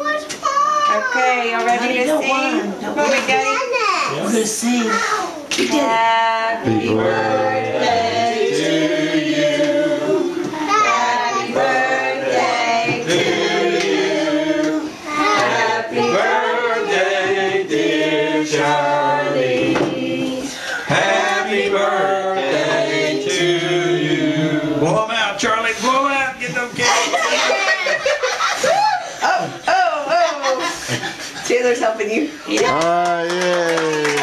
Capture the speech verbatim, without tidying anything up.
Okay, y'all ready to Don't sing? whine. Don't What we got? We're gonna sing. You did it. Happy birthday to you. Happy birthday to you. Happy birthday, dear Charlie. Happy birthday to you. Blow them out, Charlie. Blow them out. Get them cakes. Oh, oh, oh. Taylor's helping you. Ah, yay.